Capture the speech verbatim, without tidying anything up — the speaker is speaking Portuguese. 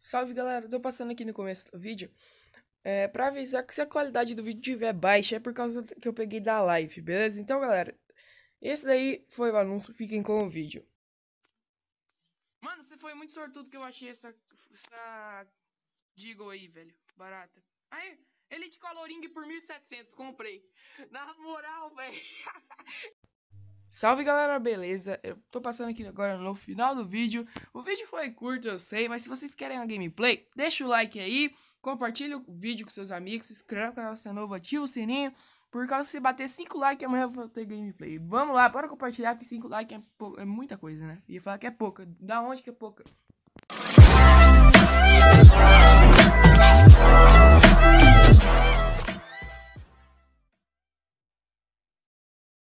Salve galera, tô passando aqui no começo do vídeo é, pra avisar que se a qualidade do vídeo estiver baixa é por causa que eu peguei da live, beleza? Então galera, esse daí foi o anúncio, fiquem com o vídeo. Mano, você foi muito sortudo que eu achei essa, essa Deagle aí, velho, barata. Aí, Elite Coloring por mil e setecentos, comprei. Na moral, velho. Salve galera, beleza? Eu tô passando aqui agora no final do vídeo. O vídeo foi curto, eu sei, mas se vocês querem uma gameplay, deixa o like aí, compartilha o vídeo com seus amigos, se inscreve no canal se é novo, ativa o sininho, por causa se bater cinco likes amanhã eu vou ter gameplay. Vamos lá, bora compartilhar, porque cinco likes é, é muita coisa, né? Ia falar que é pouca, da onde que é pouca?